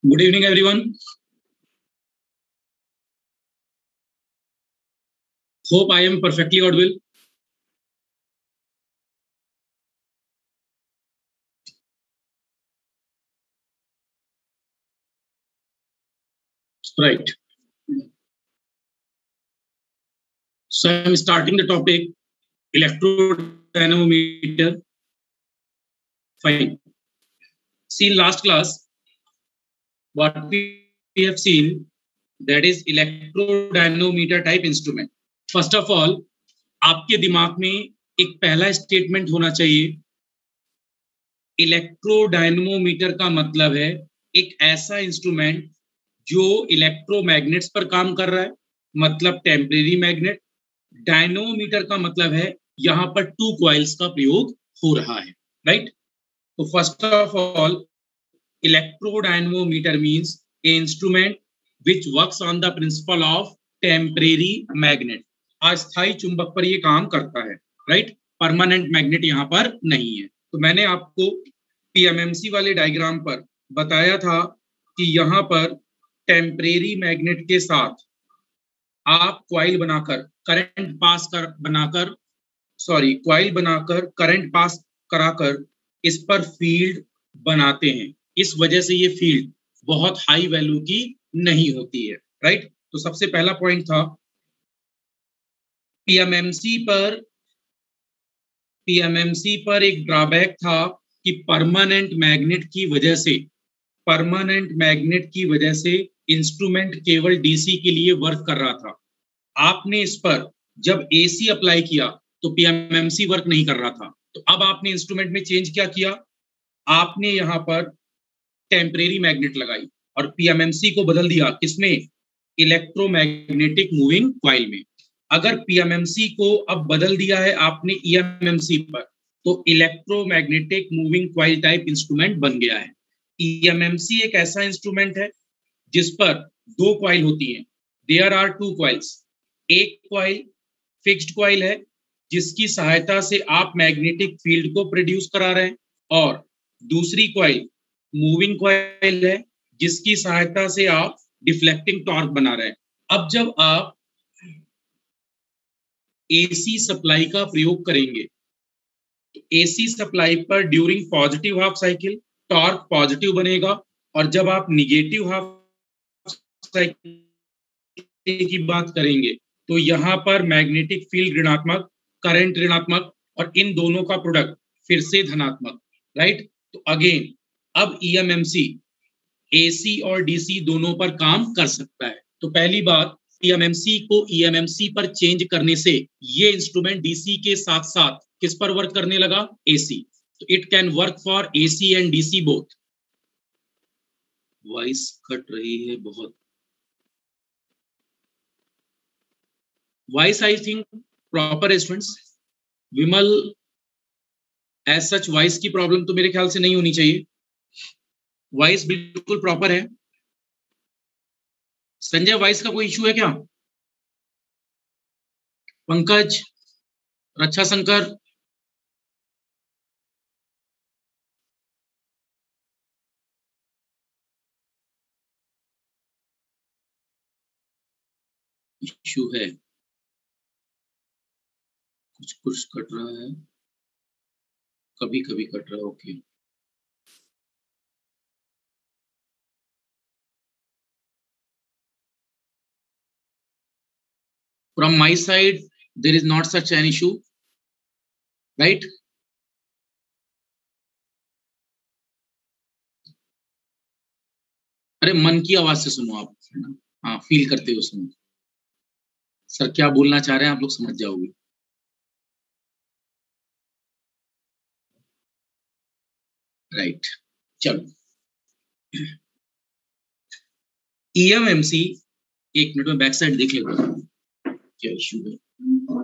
Good evening, everyone. Hope I am perfectly audible. Right. So I'm starting the topic electrodynamometer. Fine. See, in last class, what we have seen, that is electrodynamometer type instrument. First of all, आपके दिमाग में एक पहला statement होना चाहिए. इलेक्ट्रोडायनमोमीटर का मतलब है एक ऐसा इंस्ट्रूमेंट जो इलेक्ट्रोमैग्नेट्स पर काम कर रहा है, मतलब टेम्परेरी मैग्नेट. डायनोमीटर का मतलब है यहां पर टू कॉइल्स का प्रयोग हो रहा है. राइट. तो first of all, electrodynamometer means a instrument which works on the principle of temporary magnet. अस्थायी चुंबक पर ये काम करता है. राइट. परमानेंट मैग्नेट यहां पर नहीं है. तो मैंने आपको पीएमएमसी वाले डायग्राम पर बताया था कि यहां पर टेम्परेरी मैग्नेट के साथ आप क्वाइल बनाकर करंट पास कर बनाकर क्वाइल बनाकर करंट पास कराकर इस पर फील्ड बनाते हैं. इस वजह से ये फील्ड बहुत हाई वैल्यू की नहीं होती है. राइट. तो सबसे पहला पॉइंट था पीएमएमसी पर एक ड्रॉबैक था कि परमानेंट मैग्नेट की वजह से इंस्ट्रूमेंट केवल डीसी के लिए वर्क कर रहा था. आपने इस पर जब एसी अप्लाई किया तो पीएमएमसी वर्क नहीं कर रहा था. तो अब आपने इंस्ट्रूमेंट में चेंज क्या किया, आपने यहां पर टेम्परेरी मैग्नेट लगाई और पीएमएमसी को बदल दिया किसमें, इलेक्ट्रोमैग्नेटिक मूविंग कॉइल में. अगर पीएमएमसी को अब बदल दिया है आपने ईएमएमसी पर, तो electromagnetic moving coil type instrument बन गया है. ईएमएमसी एक ऐसा इंस्ट्रूमेंट है जिस पर दो कॉइल होती हैं. There are two coils. एक कॉइल फिक्स्ड कॉइल है जिसकी सहायता से आप मैग्नेटिक फील्ड को प्रोड्यूस करा रहे हैं, और दूसरी कॉइल मूविंग कॉइल है जिसकी सहायता से आप डिफ्लेक्टिंग टॉर्क बना रहे हैं. अब जब आप एसी सप्लाई का प्रयोग करेंगे तो एसी सप्लाई पर during positive half cycle torque positive बनेगा, और जब आप निगेटिव हाफ साइकिल की बात करेंगे तो यहां पर मैग्नेटिक फील्ड ऋणात्मक, करंट ऋणात्मक, और इन दोनों का प्रोडक्ट फिर से धनात्मक. राइट. तो अगेन अब ईएमएमसी एसी और डीसी दोनों पर काम कर सकता है. तो पहली बात, ईएमएमसी को ईएमएमसी पर चेंज करने से ये इंस्ट्रूमेंट डीसी के साथ साथ किस पर वर्क करने लगा, एसी. तो it can work for AC and DC both. Voice cut रही है बहुत. वॉइस आई थिंक प्रॉपर है students. Vimal, as such voice की प्रॉब्लम तो मेरे ख्याल से नहीं होनी चाहिए. वॉइस बिल्कुल प्रॉपर है. संजय, वॉइस का कोई इशू है क्या? पंकज, रक्षा शंकर, इशू है, कुछ कुछ कट रहा है, कभी कभी कट रहा है. Okay. From my side, there is not such an issue, right? अरे मन की आवाज से सुनो आप, है ना. हाँ, फील करते हो सुनो. सर क्या बोलना चाह रहे हैं आप लोग समझ जाओगे. राइट. चलो, ईएमएमसी, एक मिनट में बैक साइड देख लेता हूँ क्या इशू है.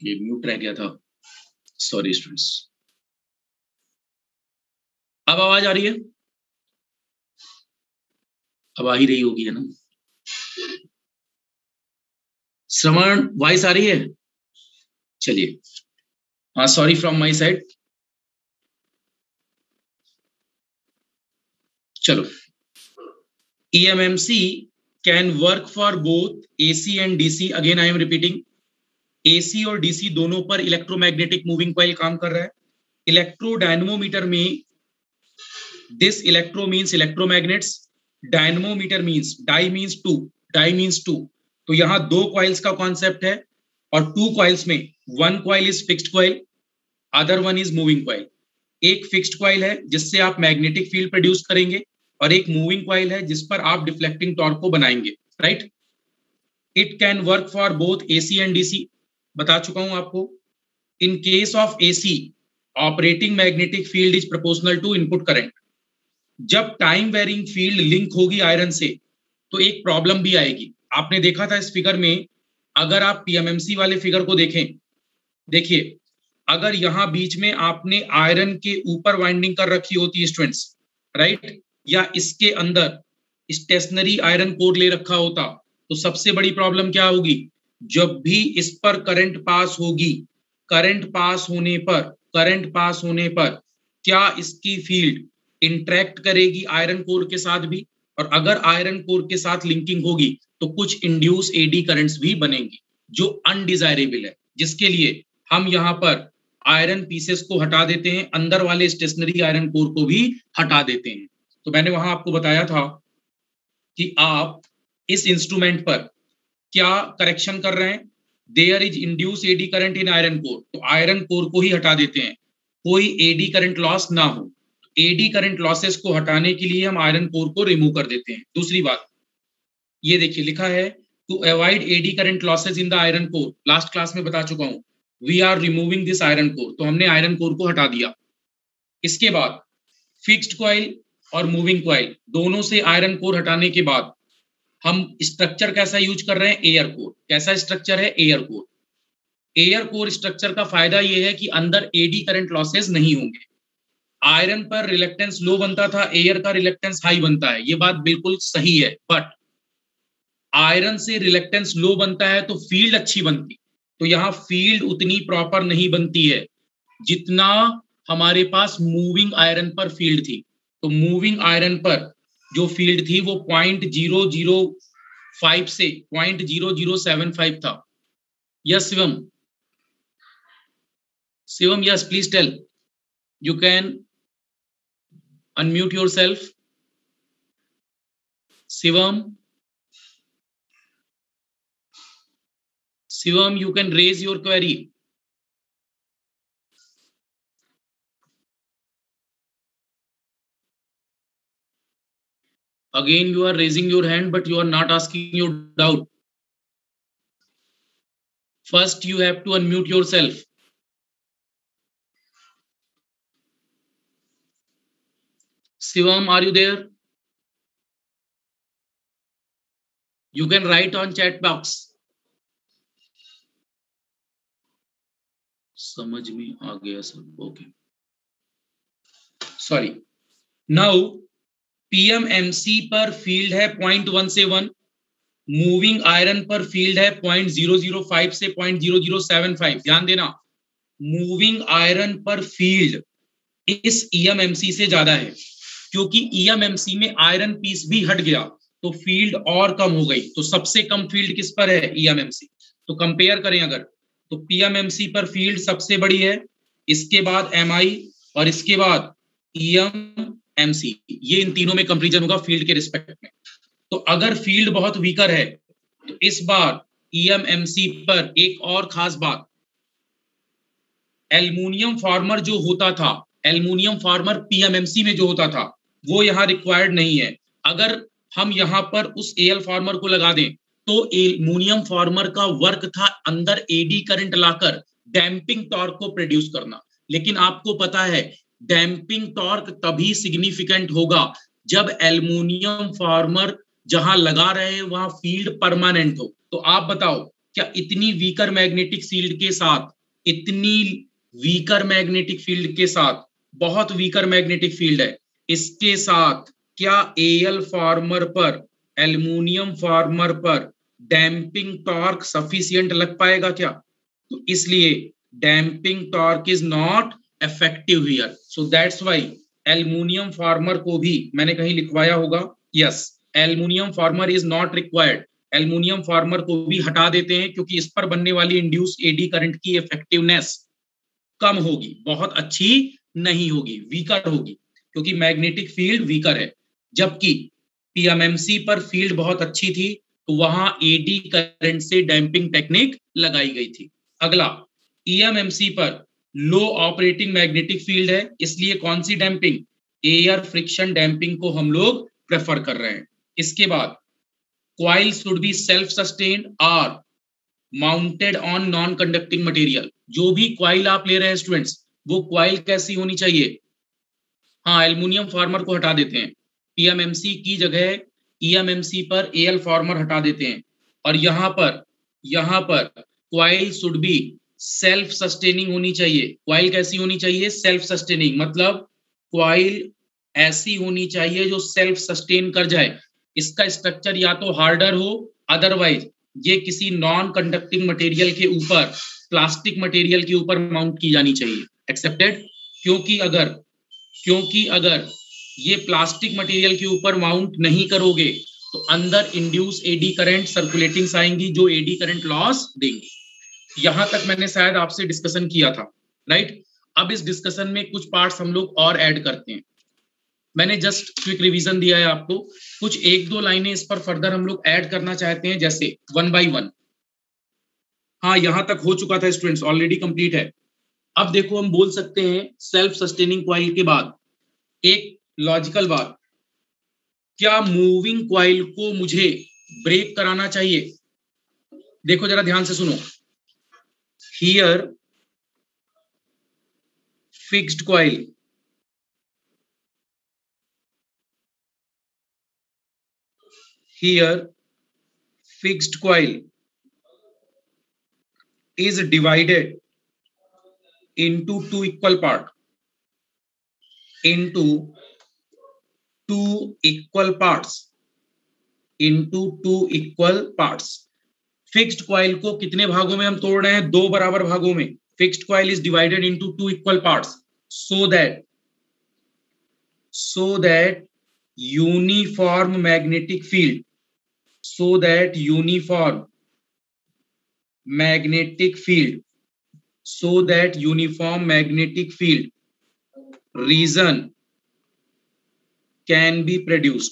ये म्यूट रह गया था, सॉरी स्टूडेंट्स। अब आवाज आ रही है? अब आ ही रही होगी, है ना? श्रवण, वॉइस आ रही है? चलिए, हाँ, सॉरी फ्रॉम माय साइड। चलो, EMMC can work for both AC and DC। Again I am repeating, AC और DC दोनों पर इलेक्ट्रोमैग्नेटिक मूविंग कॉइल काम कर रहा है। इलेक्ट्रोडायनमोमीटर में this electro means electromagnets, dynamometer means di means two, di means two. तो यहां दो कॉइल्स का कॉन्सेप्ट है, और टू कॉइल्स में one coil is fixed coil, other one is moving coil. एक फिक्स्ड कॉइल है जिससे आप मैग्नेटिक फील्ड प्रोड्यूस करेंगे, और एक मूविंग कॉइल है जिस पर आप डिफ्लेक्टिंग टॉर्क को बनाएंगे, right? It can work for both AC and DC। बता चुका हूं आपको। In case of AC, operating magnetic field is proportional to input current. जब टाइम वेरिंग फील्ड लिंक होगी आयरन से, तो एक प्रॉब्लम भी आएगी। आपने देखा था इस फिगर में, अगर आप PMMC वाले फिगर को देखें, देखिए, अगर यहां बीच में आपने आयरन के ऊपर वाइंडिंग कर रखी होती स्टूडेंट्स, राइट, या इसके अंदर स्टेशनरी आयरन कोर ले रखा होता, तो सबसे बड़ी प्रॉब्लम क्या होगी? जब भी इस पर करंट पास होगी, करंट पास होने पर क्या इसकी फील्ड इंटरेक्ट करेगी आयरन कोर के साथ भी? और अगर आयरन कोर के साथ लिंकिंग होगी तो कुछ इंड्यूस एडी करंट्स भी बनेंगी, जो अनडिजायरेबल है, जिसके लिए हम यहां पर आयरन पीसेस को हटा देते हैं, अंदर वाले स्टेशनरी आयरन कोर को भी हटा देते हैं। तो मैंने वहां आपको बताया था कि आप इस इंस्ट्रूमेंट पर क्या करेक्शन कर रहे हैं? There is induce eddy current in iron core, तो आयरन कोर को ही हटा देते हैं, कोई एडी करंट लॉस ना हो। एडी करंट लॉसेस को हटाने के लिए हम आयरन कोर को रिमूव कर देते हैं। दूसरी बात, ये देखिए लिखा है, to avoid eddy current losses in the iron core. Last class में बता चुका हूं, we are removing this iron core, तो हमने आयरन कोर को हटा दिया। इसके बाद फिक्स्ड कॉइल और मूविंग कॉइल दोनों से आयरन कोर हटाने के बाद हम स्ट्रक्चर कैसा यूज कर रहे हैं? Air core. कैसा स्ट्रक्चर है? Air core. Air core structure का फायदा यह है कि अंदर एडी करंट लॉसेस नहीं होंगे। आयरन पर रिलेक्टेंस लो बनता था, एयर का रिलेक्टेंस हाई बनता है, ये बात बिल्कुल सही है। बट आयरन से रिलेक्टेंस लो बनता है तो फील्ड अच्छी बनती, तो यहां फील्ड उतनी प्रॉपर नहीं बनती है जितना हमारे पास मूविंग आयरन पर फील्ड थी। तो मूविंग आयरन पर जो फील्ड थी वो 0.005 से 0.0075 था। Yes Shivam? Shivam, yes, please tell, you can unmute yourself. Shivam, you can raise your query. Again you are raising your hand, but you are not asking your doubt. First you have to unmute yourself. Shivam, are you there? You can write on chat box. समझ में आ गया सब? Okay, sorry. Now PMMC पर field है 0.1 से 1, moving iron पर field है 0.005 से 0.0075। ध्यान देना, मूविंग आयरन पर फील्ड इस EMMC से ज्यादा है, क्योंकि EMMC में आयरन पीस भी हट गया तो फील्ड और कम हो गई। तो सबसे कम फील्ड किस पर है? EMMC। तो कंपेयर करें अगर, तो PMMC पर फील्ड सबसे बड़ी है, इसके बाद MI और इसके बाद EMMC। ये इन तीनों में कंपैरिजन होगा फील्ड के रिस्पेक्ट में। तो अगर फील्ड बहुत वीकर है तो इस बार EMMC पर एक और खास बात, एल्युमिनियम फॉर्मर जो होता था, एल्युमिनियम फॉर्मर PMMC में जो होता था, वो यहाँ रिक्वायर्ड नहीं है। अगर हम यहाँ पर उस AL फॉर्मर को लगा दें तो एल्युमिनियम फॉर्मर का वर्क था अंदर एडी करंट लाकर डैम्पिंग टॉर्क को प्रोड्यूस करना। लेकिन आपको पता है डैम्पिंग टॉर्क तभी सिग्निफिकेंट होगा जब एल्युमिनियम फॉर्मर जहां लगा रहे हैं वहां फील्ड परमानेंट हो। तो आप बताओ, क्या इतनी वीकर मैग्नेटिक फील्ड के साथ, इतनी वीकर मैग्नेटिक फील्ड के साथ, बहुत वीकर मैग्नेटिक फील्ड है, इसके साथ क्या एल फॉर्मर पर, एल्युमिनियम फॉर्मर पर डैम्पिंग टॉर्क सफिशिएंट लग पाएगा क्या? तो इसलिए damping torque is not effective here, so that's why aluminium former को भी मैंने कहीं लिखवाया होगा, yes, aluminium former is not required, aluminium former को भी हटा देते हैं क्योंकि इस पर बनने वाली इंड्यूस एडी करंट की इफेक्टिवनेस कम होगी, बहुत अच्छी नहीं होगी, वीकर होगी, क्योंकि मैग्नेटिक फील्ड वीकर है। जबकि पीएमएमसी पर फील्ड बहुत अच्छी थी, तो वहां एडी करंट से डैम्पिंग टेक्निक लगाई गई थी। अगला, ईएमएमसी पर लो ऑपरेटिंग मैग्नेटिक फील्ड है, इसलिए कौन सी डैम्पिंग, एयर फ्रिक्शन डैम्पिंग को हम लोग प्रेफर कर रहे हैं। इसके बाद coil should be self sustained or mounted on non conducting material, जो भी coil आप ले रहे हैं स्टूडेंट्स, वो coil कैसी होनी चाहिए, हाँ एल्युमिनियम फॉर्मर को हटा देते हैं, पीएमएमसी की जगह ईएमएमसी पर एल फॉर्मर हटा देते हैं, और यहां पर coil should be self sustaining होनी चाहिए। coil कैसी होनी चाहिए, सेल्फ सस्टेनिंग, मतलब coil ऐसी होनी चाहिए जो सेल्फ सस्टेन कर जाए, इसका स्ट्रक्चर या तो हार्डर हो, अदरवाइज ये किसी नॉन कंडक्टिंग मटेरियल के ऊपर, प्लास्टिक मटेरियल के ऊपर माउंट की जानी चाहिए, एक्सेप्टेड। क्योंकि अगर ये प्लास्टिक मटेरियल के ऊपर माउंट नहीं करोगे तो अंदर इंड्यूस एडी करंट सर्कुलेटिंग्स आएंगी जो एडी करंट लॉस देंगी। यहां तक मैंने शायद आपसे डिस्कशन किया था, राइट। अब इस डिस्कशन में कुछ पार्ट्स हम लोग और ऐड करते हैं, मैंने जस्ट क्विक रिवीजन दिया है आपको, कुछ एक दो लाइनें इस पर फर्दर हम लोग ऐड करना चाहते हैं, जैसे 1 बाय 1। हाँ, यहां तक हो चुका था स्टूडेंट्स, ऑलरेडी कंप्लीट है। अब देखो हम बोल सकते हैं सेल्फ सस्टेनिंग कॉइल के बाद एक लॉजिकल बात, क्या मूविंग कॉइल को मुझे ब्रेक कराना चाहिए? देखो जरा ध्यान से सुनो, here fixed coil, here fixed coil is divided into two equal parts, into two equal parts। Fixed coil को कितने भागों में हम तोड़ रहे हैं, दो बराबर भागों में। Fixed coil is divided into two equal parts so that uniform magnetic field, so that uniform magnetic field region can be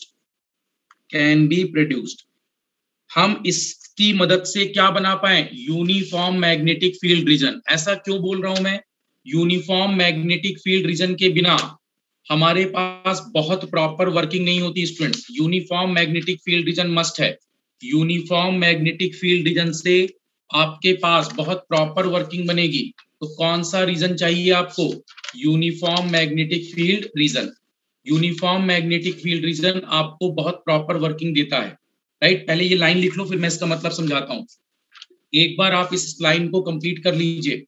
produced। हम इसकी मदद से क्या बना पाए, यूनिफॉर्म मैग्नेटिक फील्ड रीजन। ऐसा क्यों बोल रहा हूं मैं, यूनिफॉर्म मैग्नेटिक फील्ड रीजन के बिना हमारे पास बहुत प्रॉपर वर्किंग नहीं होती students. Uniform magnetic field region must है, यूनिफॉर्म मैग्नेटिक फील्ड रीजन से आपके पास बहुत प्रॉपर वर्किंग बनेगी। तो कौन सा रीजन चाहिए आपको, uniform magnetic field region. Uniform magnetic field region आपको बहुत प्रॉपर वर्किंग देता है, राइट। पहले ये लाइन लिख लो, फिर मैं इसका मतलब समझाता हूं। एक बार आप इस लाइन को कंप्लीट कर लीजिए,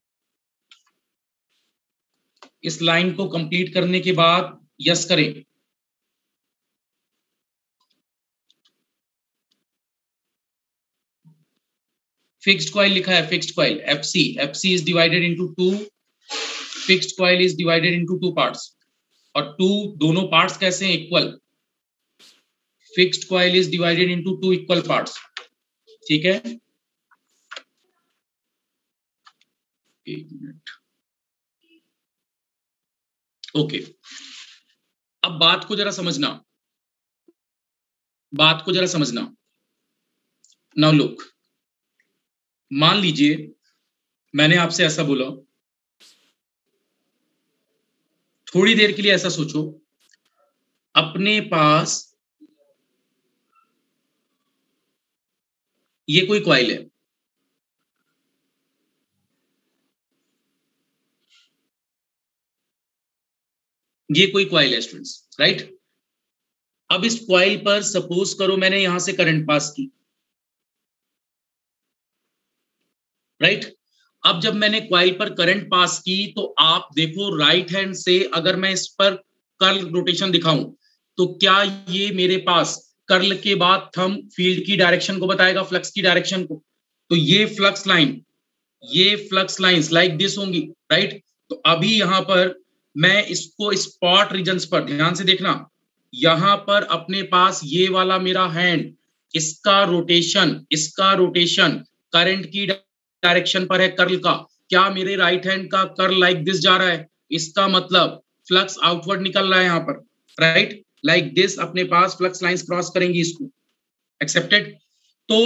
इस लाइन को कंप्लीट करने के बाद यस करें। फिक्स्ड कॉइल लिखा है, fixed coil FC is divided into two, fixed coil is divided into two parts, और टू दोनों पार्ट्स कैसे हैं, equal. Fixed coil is divided into two equal parts, ठीक है। एक मिनट, ओके। अब बात को जरा समझना, नाउ लुक, मान लीजिए मैंने आपसे ऐसा बोला, थोड़ी देर के लिए ऐसा सोचो, अपने पास ये कोई कॉइल है, ये कोई कॉइल है स्टूडेंट्स, राइट। अब इस कॉइल पर सपोज करो मैंने यहां से करंट पास की, राइट। अब जब मैंने क्वाइल पर करंट पास की तो आप देखो राइट हैंड से अगर मैं इस पर कर्ल रोटेशन दिखाऊं तो क्या ये मेरे पास कर्ल के बाद थंब फील्ड की डायरेक्शन को बताएगा, फ्लक्स की डायरेक्शन को। तो ये फ्लक्स लाइंस लाइक दिस होंगी, राइट। तो अभी यहां पर मैं इसको स्पॉट रीजन्स पर ध्यान से देखना, यहां पर अपने पास ये वाला मेरा हैंड, इसका रोटेशन करंट की डायरेक्शन पर है कर्ल का। क्या मेरे राइट हैंड का कर्ल लाइक दिस जा रहा है? इसका मतलब फ्लक्स आउटवर्ड निकल रहा है यहां पर, राइट। लाइक दिस अपने पास फ्लक्स लाइंस क्रॉस करेंगी इसको। एक्सेप्टेड। तो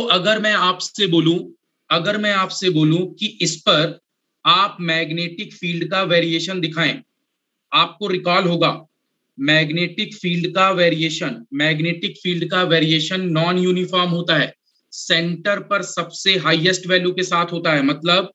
अगर मैं आपसे बोलूं कि इस पर आप मैग्नेटिक फील्ड का वेरिएशन दिखाएं, आपको रिकॉल होगा मैग्नेटिक फील्ड का वेरिएशन नॉन यूनिफॉर्म होता है, सेंटर पर सबसे हाईएस्ट वैल्यू के साथ होता है। मतलब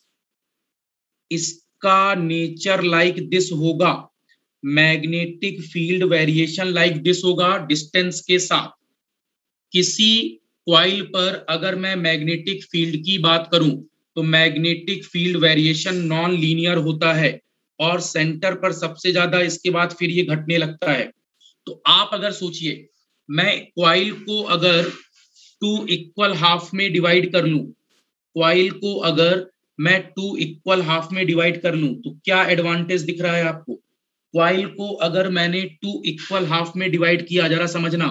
इसका नेचर लाइक दिस होगा, magnetic field variation like this होगा डिस्टेंस के साथ। किसी क्वाइल पर अगर मैं मैग्नेटिक फील्ड की बात करूं तो magnetic field variation non linear होता है और सेंटर पर सबसे ज्यादा, इसके बाद फिर ये घटने लगता है। तो आप अगर सोचिए, मैं क्वाइल को अगर टू इक्वल हाफ में डिवाइड कर लूं, क्वाइल को अगर मैं टू इक्वल हाफ में डिवाइड कर लूं तो क्या एडवांटेज दिख रहा है आपको? क्वाइल को अगर मैंने टू इक्वल हाफ में डिवाइड किया, जरा समझना,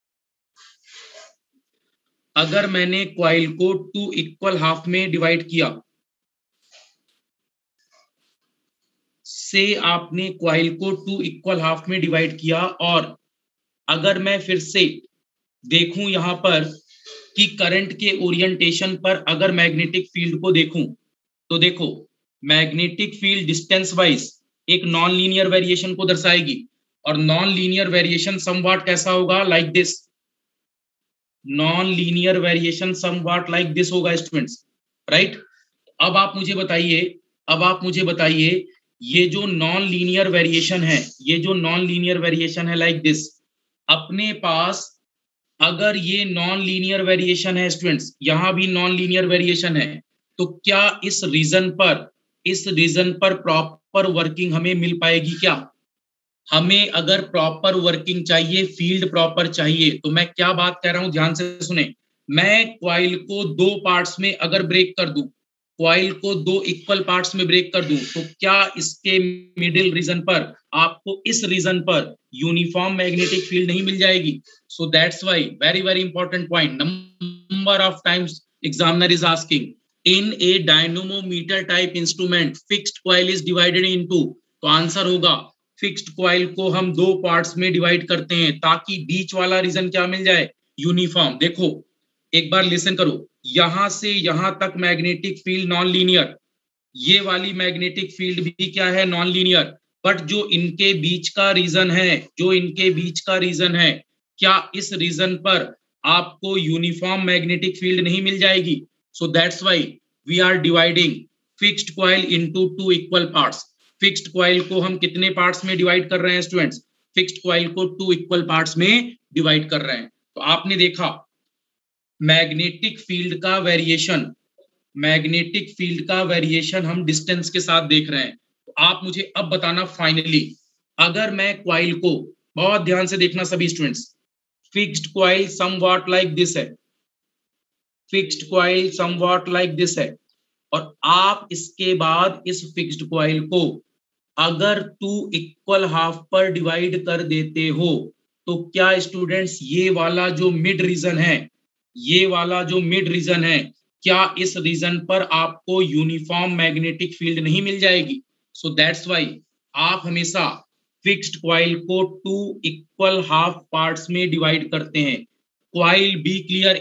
अगर मैंने क्वाइल को टू इक्वल हाफ में डिवाइड किया, से आपने क्वाइल को टू इक्वल हाफ में डिवाइड किया, और अगर मैं फिर से देखूं यहां पर कि करंट के ओरिएंटेशन पर अगर मैग्नेटिक फील्ड को देखूं तो देखो, मैग्नेटिक फील्ड डिस्टेंस वाइज एक नॉन लीनियर वेरिएशन को दर्शाएगी, और नॉन लीनियर वेरिएशन समव्हाट कैसा होगा? Like this. Non linear variation somewhat like this होगा स्टूडेंट्स, राइट। अब आप मुझे बताइए ये जो नॉन लीनियर वेरिएशन है लाइक दिस, अपने पास अगर ये नॉन लीनियर वेरिएशन है स्टूडेंट्स, यहां भी नॉन लीनियर वेरिएशन है, तो क्या इस रीजन पर प्रॉपर वर्किंग हमें मिल पाएगी क्या? हमें अगर प्रॉपर वर्किंग चाहिए, फील्ड प्रॉपर चाहिए, तो मैं क्या बात कह रहा हूं ध्यान से सुने। मैं क्वाइल को दो पार्ट्स में अगर ब्रेक कर दूं, क्वाइल को दो इक्वल पार्ट्स में ब्रेक कर दूं, तो क्या इसके मिडिल रीजन पर आपको इस रीजन पर यूनिफॉर्म मैग्नेटिक फील्ड नहीं मिल जाएगी? So that's why very very important point, number of times examiner is asking, in a dynamometer type instrument fixed coil is divided into. तो आंसर होगा फिक्स्ड कॉइल को हम दो पार्ट्स में डिवाइड करते हैं ताकि बीच वाला रीजन क्या मिल जाए? यूनिफॉर्म। देखो एक बार लिसन करो, यहां से यहां तक मैग्नेटिक फील्ड नॉन लीनियर, ये वाली मैग्नेटिक फील्ड भी क्या है? Non linear. बट जो इनके बीच का रीजन है, क्या इस रीजन पर आपको यूनिफॉर्म मैग्नेटिक फील्ड नहीं मिल जाएगी? So that's why we are dividing fixed coil into two equal parts. Fixed coil को हम कितने पार्ट्स में डिवाइड कर रहे हैं स्टूडेंट्स? फिक्स्ड कॉइल को टू इक्वल पार्ट्स में डिवाइड कर रहे हैं। तो आपने देखा मैग्नेटिक फील्ड का वेरिएशन हम डिस्टेंस के साथ देख रहे हैं। तो आप मुझे अब बताना फाइनली, अगर मैं क्वाइल को, बहुत ध्यान से देखना सभी students, fixed coil somewhat like this है, fixed coil somewhat like this है, और आप इसके बाद इस फिक्स्ड कॉइल को अगर टू इक्वल हाफ पर डिवाइड कर देते हो, तो क्या स्टूडेंट्स ये वाला जो मिड रीजन है, क्या इस रीजन पर आपको यूनिफॉर्म मैग्नेटिक फील्ड नहीं मिल जाएगी? सो दैट्स व्हाई आप हमेशा फिक्स्ड कॉइल को टू इक्वल हाफ पार्ट्स में डिवाइड करते हैं। कॉइल बी क्लियर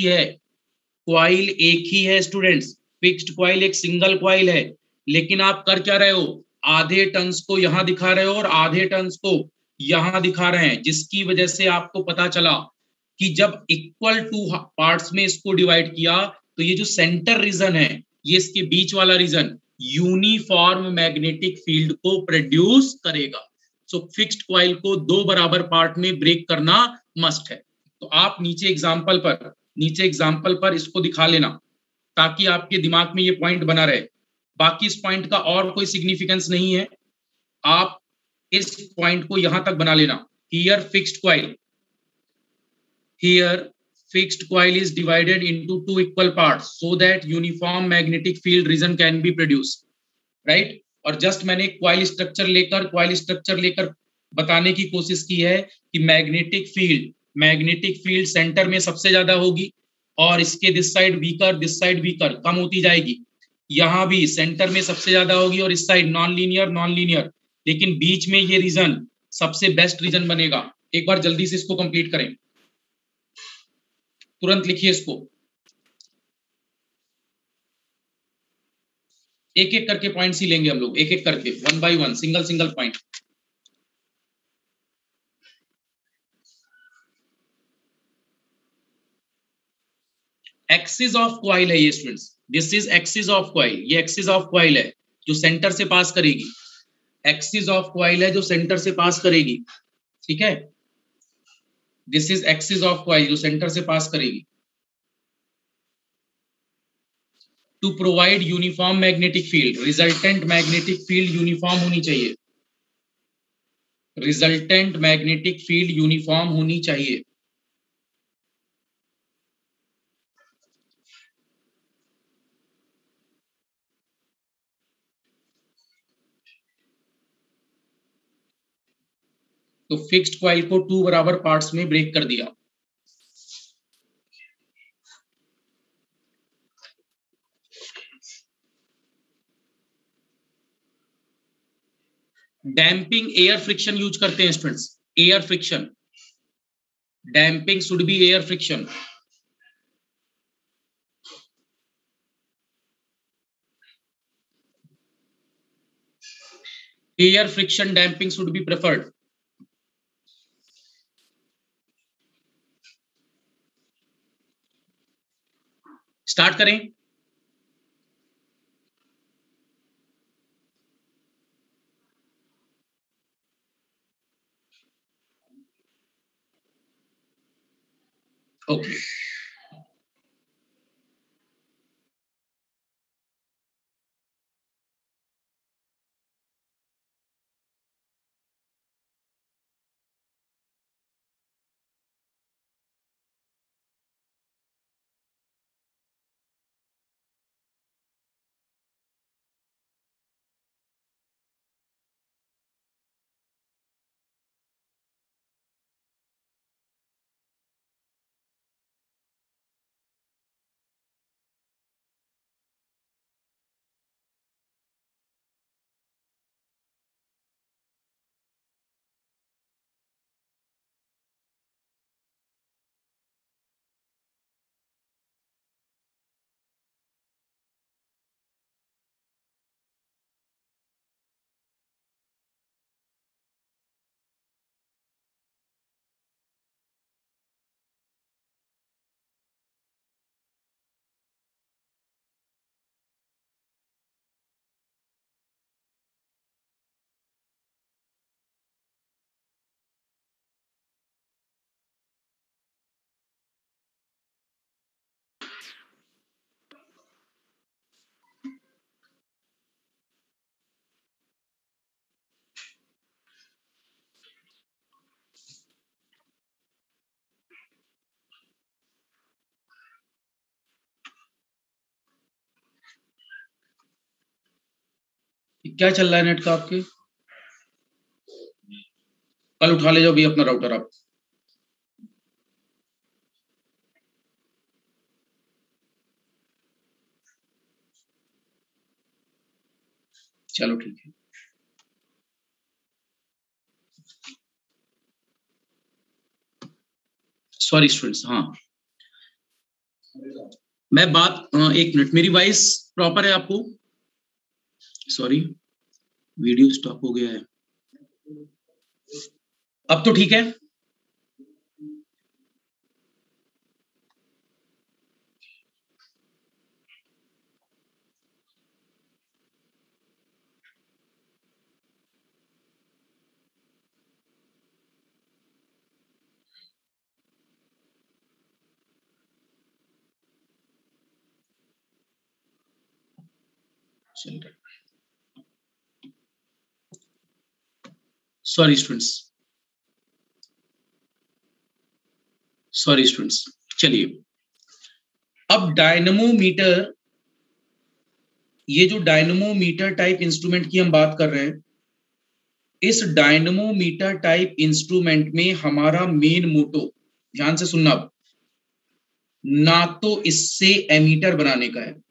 एक ही है स्टूडेंट्स, फिक्स्ड कॉइल एक सिंगल कॉइल है, लेकिन आप कर क्या रहे हो? आधे टर्न्स को यहां दिखा रहे हो और आधे टर्न्स को यहां दिखा रहे हैं, जिसकी वजह से आपको पता चला कि जब इक्वल टू पार्ट्स में इसको डिवाइड किया तो ये जो सेंटर रीजन है, ये इसके बीच वाला रीजन यूनिफॉर्म मैग्नेटिक फील्ड को प्रोड्यूस करेगा। सो फिक्स्ड कॉइल को दो बराबर पार्ट में ब्रेक करना मस्ट है। तो आप नीचे एग्जांपल पर इसको दिखा लेना। ताकि आपके दिमाग में ये पॉइंट बना रहे। बाकी इस पॉइंट का और कोई सिग्निफिकेंस नहीं है, आप इस पॉइंट को यहां तक बना लेना। Here fixed coil, here fixed coil is divided into two equal parts so that uniform magnetic field region can be produced, right? और जस्ट मैंने कॉइल स्ट्रक्चर लेकर बताने की कोशिश की है कि मैग्नेटिक फील्ड सेंटर में सबसे ज्यादा होगी और इसके दिस साइड वीकर कम होती जाएगी। यहां भी सेंटर में सबसे ज्यादा होगी और इस साइड नॉन लीनियर, लेकिन बीच में ये रीजन सबसे बेस्ट रीजन बनेगा। एक बार जल्दी से इसको कंप्लीट करें, तुरंत लिखिए इसको। एक एक करके पॉइंट्स ही लेंगे हम लोग, एक एक करके, one by one, single point. Axis of coil है ये students, this is axis of coil, ये एक्सिस ऑफ कॉइल है जो सेंटर से पास करेगी। एक्सिस ऑफ कॉइल है जो सेंटर से पास करेगी, ठीक है। This is axis of coil जो सेंटर से पास करेगी। To provide uniform magnetic field, resultant magnetic field uniform होनी चाहिए, रिजल्टेंट मैग्नेटिक फील्ड यूनिफॉर्म होनी चाहिए। तो फिक्स्ड कॉइल को टू बराबर पार्ट्स में ब्रेक कर दिया। डैम्पिंग एयर फ्रिक्शन यूज करते हैं students, air friction, damping should be air friction. Air friction damping should be preferred. Start करें। ओके, क्या चल रहा है नेट का आपके? कल उठा ले जाओ भी अपना राउटर आप। चलो ठीक है। सॉरी स्टूडेंट्स, हाँ मैं बात, एक मिनट, मेरी वॉइस प्रॉपर है आपको? सॉरी, वीडियो स्टॉप हो गया है। अब तो ठीक है। चल रहा है, सॉरी स्टूडेंट्स, चलिए अब डायनमोमीटर, ये जो डायनमोमीटर टाइप इंस्ट्रूमेंट की हम बात कर रहे हैं, इस डायनमोमीटर टाइप इंस्ट्रूमेंट में हमारा मेन मोटो, ध्यान से सुनना, ना तो इससे एमीटर बनाने का है,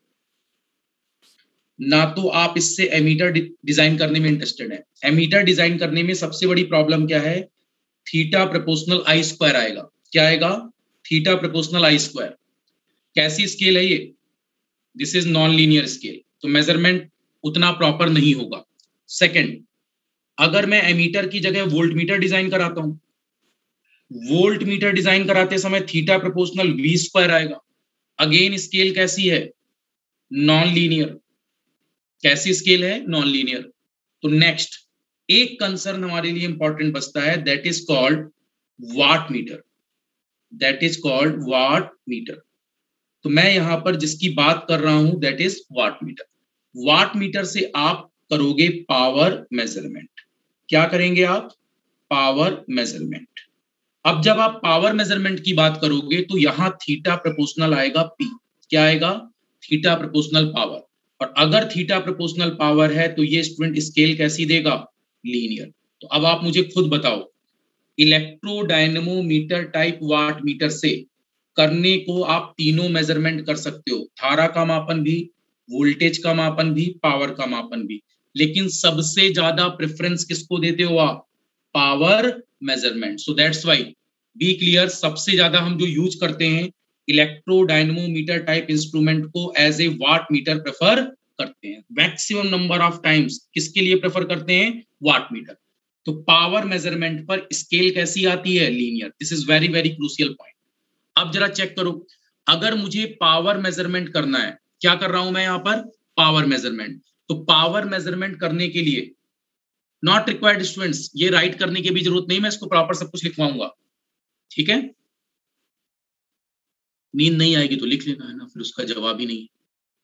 ना तो आप इससे एमीटर डिजाइन करने में इंटरेस्टेड है। एमीटर डिजाइन करने में सबसे बड़ी प्रॉब्लम क्या है? थीटा प्रोपोर्शनल आई स्क्वायर आएगा। क्या आएगा? Theta proportional I square. कैसी स्केल है ये? This is non linear scale, तो मेजरमेंट उतना प्रॉपर नहीं होगा। सेकंड, अगर मैं एमीटर की जगह वोल्ट मीटर डिजाइन कराता हूं, वोल्ट मीटर डिजाइन कराते समय थीटा प्रोपोर्शनल वी स्क्वायर आएगा। अगेन स्केल कैसी है? Non linear. कैसी स्केल है? Non linear. तो नेक्स्ट एक कंसर्न हमारे लिए इंपॉर्टेंट बचता है, that is called watt meter. That is called watt meter. तो मैं यहां पर जिसकी बात कर रहा हूं that is watt meter. Watt meter से आप करोगे पावर मेजरमेंट। क्या करेंगे आप? Power measurement. अब जब आप पावर मेजरमेंट की बात करोगे तो यहां थीटा प्रोपोर्शनल आएगा पी। क्या आएगा? Theta proportional power. और अगर थीटा प्रोपोर्शनल पावर है तो ये स्टूडेंट स्केल कैसी देगा? लीनियर। तो अब आप मुझे खुद बताओ, इलेक्ट्रोडायनेमोमीटर टाइप वाट मीटर से करने को आप तीनों मेजरमेंट कर सकते हो, धारा का मापन भी, वोल्टेज का मापन भी, पावर का मापन भी, लेकिन सबसे ज्यादा प्रेफरेंस किसको देते हो आप? Power measurement. So that's why be clear, सबसे ज्यादा हम जो यूज करते हैं इलेक्ट्रोडायनेमोमीटर टाइप इंस्ट्रूमेंट को as a watt meter prefer करते हैं। मैक्सिमम नंबर ऑफ टाइम्स किसके लिए प्रेफर करते हैं? Watt meter. तो पावर मेजरमेंट पर स्केल कैसी आती है? Linear. This is very very crucial point. अब जरा चेक करो, अगर मुझे पावर मेजरमेंट करना है, क्या कर रहा हूं मैं यहां पर? Power measurement. तो पावर मेजरमेंट करने के लिए नॉट रिक्वायर्ड स्टूडेंट्स, ये राइट करने की भी जरूरत नहीं, मैं इसको प्रॉपर सब कुछ लिखवाऊंगा, ठीक है? नींद नहीं आएगी तो लिख लेना, है ना, फिर उसका जवाब ही नहीं।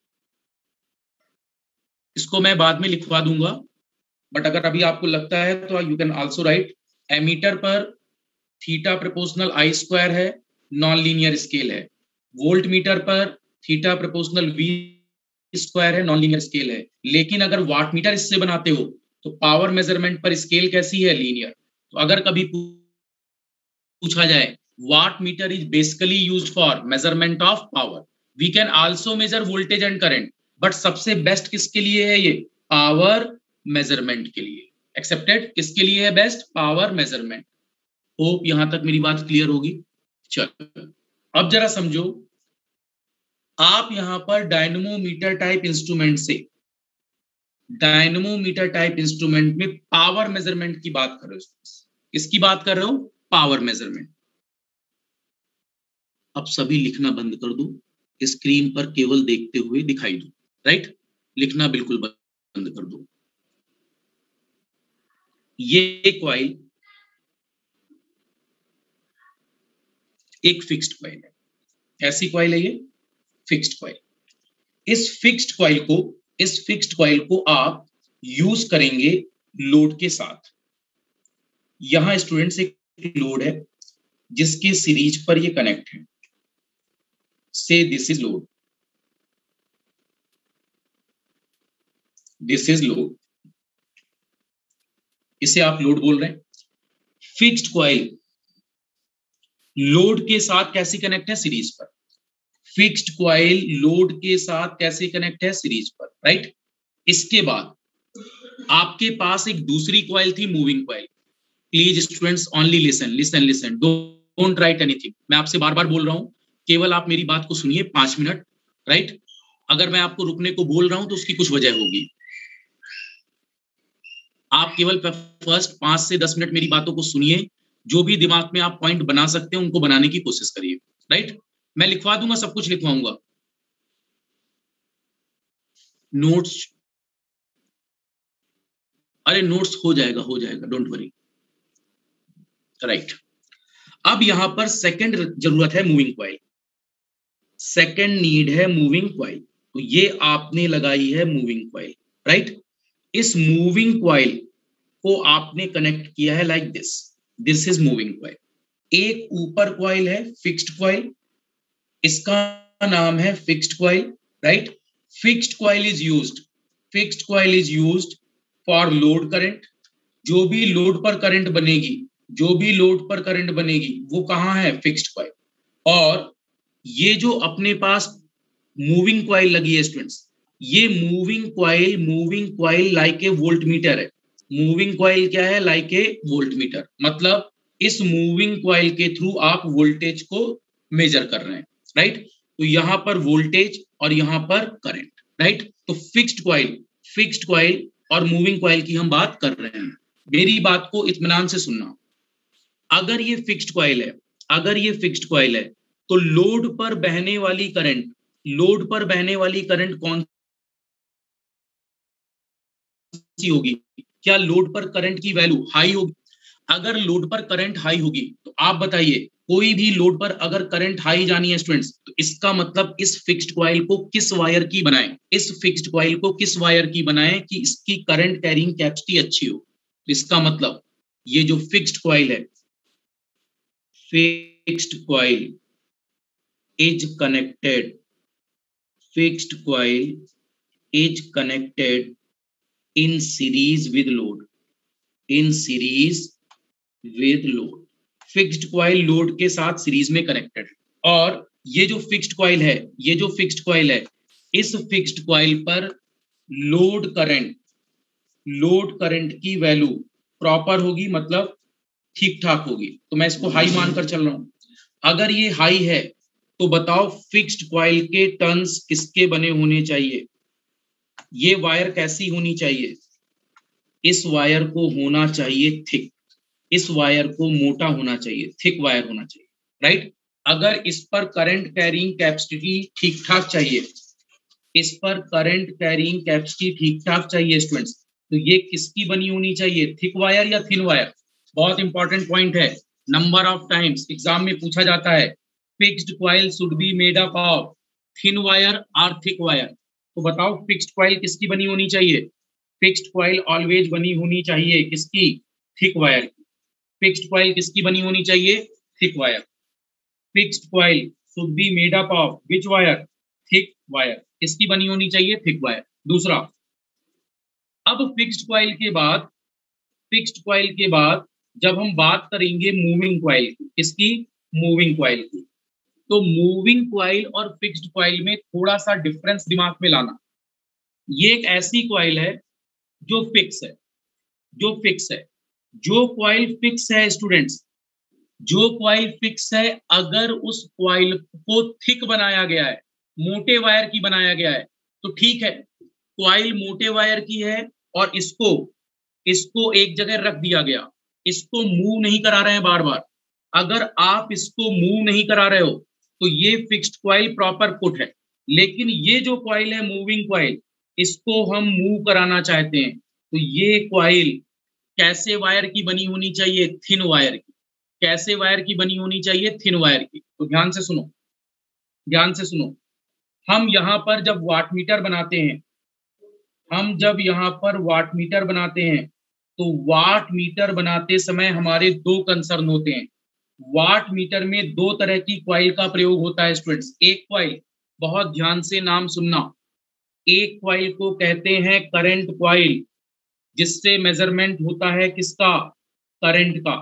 इसको मैं बाद में लिखवा दूंगा, बट अगर अभी आपको लगता है तो you can also write. Ammeter पर थीटा प्रोपोर्शनल आई स्क्वायर है, नॉन लीनियर स्केल है। वोल्ट मीटर पर थीटा प्रोपोर्शनल वी स्क्वायर है, नॉन लीनियर स्केल है। लेकिन अगर वाट मीटर इससे बनाते हो तो पावर मेजरमेंट पर स्केल कैसी है? लीनियर। तो अगर कभी पूछा जाए watt meter is basically used for measurement of power, we can also measure voltage and current, but सबसे बेस्ट किसके लिए है ये? पावर मेजरमेंट के लिए। एक्सेप्टेड? किसके लिए है बेस्ट? Power measurement. होप यहां तक मेरी बात क्लियर होगी। चलो अब जरा समझो, आप यहां पर डायनमोमीटर टाइप इंस्ट्रूमेंट से, डायनमोमीटर टाइप इंस्ट्रूमेंट में पावर मेजरमेंट की बात कर रहे हो। किसकी बात कर रहे हो? Power measurement. अब सभी लिखना बंद कर दो, स्क्रीन पर केवल देखते हुए दिखाई दो। राइट? लिखना बिल्कुल बंद कर दो। ये कॉइल एक फिक्स्ड कॉइल है। ऐसी कॉइल है ये फिक्स्ड कॉइल। इस फिक्स्ड कॉइल को आप यूज करेंगे लोड के साथ। यहां स्टूडेंट्स एक लोड है जिसके सीरीज पर ये कनेक्ट है। से this is load, this is load, इसे आप लोड बोल रहे हैं। फिक्स्ड कॉइल लोड के साथ कैसे कनेक्ट है? सीरीज पर। फिक्स्ड कॉइल लोड के साथ कैसे कनेक्ट है? सीरीज पर, राइट? इसके बाद आपके पास एक दूसरी कॉइल थी, moving coil. Please students only listen listen listen, don't write anything. मैं आपसे बार बार बोल रहा हूं, केवल आप मेरी बात को सुनिए 5 मिनट, राइट? अगर मैं आपको रुकने को बोल रहा हूं तो उसकी कुछ वजह होगी। आप केवल फर्स्ट 5 से 10 मिनट मेरी बातों को सुनिए, जो भी दिमाग में आप पॉइंट बना सकते हैं उनको बनाने की कोशिश करिए, राइट? मैं लिखवा दूंगा, सब कुछ लिखवाऊंगा, नोट्स। अरे नोट्स हो जाएगा, डोंट वरी, राइट? अब यहां पर सेकंड जरूरत है मूविंग कॉइल। सेकंड नीड है मूविंग कॉइल। तो ये आपने लगाई है मूविंग कॉइल, राइट। इस मूविंग कॉइल को आपने कनेक्ट किया है like this, this is moving coil. एक ऊपर कॉइल है फिक्स्ड कॉइल, इसका नाम है fixed coil, right. Fixed coil is used, fixed coil is used for load current. जो भी लोड पर करंट बनेगी, जो भी लोड पर करंट बनेगी वो कहां है, फिक्स्ड कॉइल। और ये जो अपने पास मूविंग कॉइल लगी है स्टूडेंट्स, ये moving coil like a volt meter है। मूविंग कॉइल क्या है, लाइक ए वोल्ट मीटर, मतलब इस मूविंग कॉइल के थ्रू आप वोल्टेज को मेजर कर रहे हैं, राइट। तो यहां पर वोल्टेज और यहां पर करंट, राइट। तो फिक्स्ड कॉइल और मूविंग कॉइल की हम बात कर रहे हैं। मेरी बात को इत्मीनान से सुनना। अगर ये फिक्स्ड कॉइल है, अगर ये फिक्स्ड कॉइल है, तो लोड पर बहने वाली करंट, लोड पर बहने वाली करंट कौन सी होगी, क्या लोड पर करंट की वैल्यू हाई होगी। अगर लोड पर करंट हाई होगी तो आप बताइए, कोई भी लोड पर अगर करंट हाई जानी है स्टूडेंट्स, तो इसका मतलब इस फिक्स्ड कॉइल को किस वायर की बनाएं, इस फिक्स्ड कॉइल को किस वायर की बनाएं कि इसकी करंट कैरिंग कैपेसिटी अच्छी हो। इसका मतलब ये जो फिक्स्ड कॉइल है, fixed coil is connected, fixed coil is connected in series with load, in series with load। Fixed coil load के साथ सीरीज में कनेक्टेड है। और ये जो फिक्स्ड कॉइल है, ये जो फिक्स्ड कॉइल है, इस फिक्स्ड कॉइल पर लोड करंट की वैल्यू प्रॉपर होगी, मतलब ठीक ठाक होगी। तो मैं इसको हाई मानकर चल रहा हूं। अगर ये हाई है तो बताओ फिक्स्ड कॉइल के टर्न्स किसके बने होने चाहिए, ये वायर कैसी होनी चाहिए, इस वायर को होना चाहिए थिक, इस वायर को मोटा होना चाहिए, थिक वायर होना चाहिए, राइट। अगर इस पर करंट कैरिंग कैपेसिटी ठीक ठाक चाहिए, इस पर करंट कैरिंग कैपेसिटी ठीक ठाक चाहिए स्टूडेंट्स, तो ये किसकी बनी होनी चाहिए, थिक वायर या थिन वायर। बहुत इंपॉर्टेंट पॉइंट है, नंबर ऑफ टाइम्स एग्जाम में पूछा जाता है, fixed coil should be made up of thin wire और थिक वायर। तो बताओ फिक्स्ड कॉइल किसकी बनी होनी चाहिए, फिक्स्ड कॉइल ऑलवेज बनी होनी चाहिए किसकी, थिक वायर की। फिक्स्ड कॉइल किसकी बनी होनी चाहिए, thick wire. Fixed coil should be made up of which wire, thick wire. किसकी बनी होनी चाहिए, थिक वायर। दूसरा, अब फिक्स्ड कॉइल के बाद, फिक्स्ड कॉइल के बाद जब हम बात करेंगे मूविंग कॉइल की, किसकी, मूविंग कॉइल की, तो मूविंग कॉइल और फिक्स्ड कॉइल में थोड़ा सा डिफरेंस दिमाग में लाना। ये एक ऐसी कॉइल है जो फिक्स है, जो फिक्स है। जो कॉइल फिक्स है स्टूडेंट्स, जो कॉइल फिक्स है, अगर उस कॉइल को थिक बनाया गया है, मोटे वायर की बनाया गया है, तो ठीक है, कॉइल मोटे वायर की है और इसको इसको एक जगह रख दिया गया, इसको मूव नहीं करा रहे हैं बार बार। अगर आप इसको मूव नहीं करा रहे हो तो ये फिक्स्ड कॉइल प्रॉपर पुट है। लेकिन ये जो कॉइल है मूविंग कॉइल, इसको हम मूव कराना चाहते हैं, तो ये कॉइल कैसे वायर की बनी होनी चाहिए, थिन वायर की। कैसे वायर की बनी होनी चाहिए, थिन वायर की। तो ध्यान से सुनो, ध्यान से सुनो। हम यहाँ पर जब वाट मीटर बनाते हैं, हम जब यहाँ पर वाट मीटर बनाते हैं, तो वाट मीटर बनाते समय हमारे दो कंसर्न होते हैं। वाट मीटर में दो तरह की कॉइल का प्रयोग होता है स्टूडेंट्स। एक कॉइल, बहुत ध्यान से नाम सुनना, एक कॉइल को कहते हैं करंट कॉइल, जिससे मेजरमेंट होता है किसका, करंट का,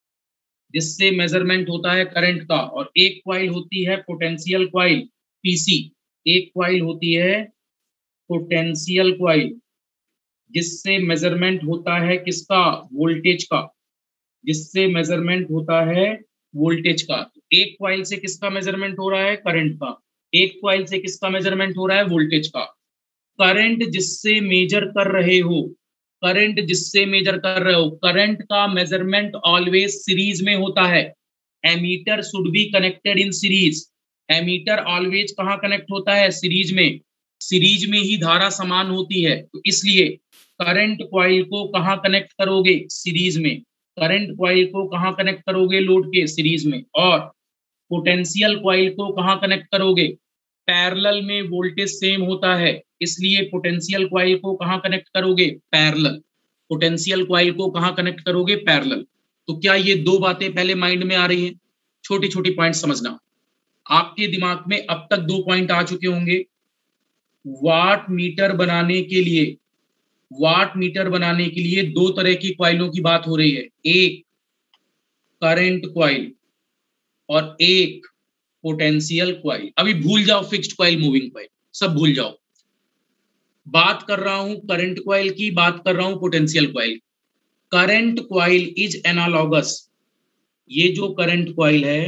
जिससे मेजरमेंट होता है करंट का। और एक कॉइल होती है पोटेंशियल कॉइल, पीसी। एक कॉइल होती है पोटेंशियल कॉइल, जिससे मेजरमेंट होता है किसका, वोल्टेज का, जिससे मेजरमेंट होता है वोल्टेज का। एक कॉइल से किसका मेजरमेंट हो रहा है, करंट का। एक कॉइल से किसका मेजरमेंट हो रहा है, वोल्टेज का। करंट जिससे मेजर कर रहे हो, करंट जिससे मेजर कर रहे हो, करंट का मेजरमेंट ऑलवेज सीरीज में होता है। Ammeter should be connected in series. Ammeter always कहाँ कनेक्ट होता है, सीरीज में। सीरीज में ही धारा समान होती है, तो इसलिए करंट कॉइल को कहाँ कनेक्ट करोगे, सीरीज में। करंट कॉइल को कहाँ कनेक्ट करोगे, लोड के, सीरीज में। और पोटेंशियल कॉइल को कहाँ कनेक्ट करोगे, पैरेलल में वोल्टेज सेम होता है, इसलिए पोटेंशियल कॉइल को कहां कनेक्ट करोगे? पैरेलल। पोटेंशियल कॉइल को कहां कनेक्ट करोगे? पैरेलल। तो क्या ये दो बातें पहले माइंड में आ रही हैं? छोटी छोटी पॉइंट समझना। आपके दिमाग में अब तक दो पॉइंट आ चुके होंगे। वाट मीटर बनाने के लिए, वाट मीटर बनाने के लिए दो तरह की कॉइलों की बात हो रही है, एक करंट कॉइल और एक पोटेंशियल कॉइल। अभी भूल जाओ फिक्स्ड कॉइल, मूविंग कॉइल, सब भूल जाओ। बात कर रहा हूं करंट कॉइल की, बात कर रहा हूं potential coil. Current coil is analogous, ये जो करंट कॉइल है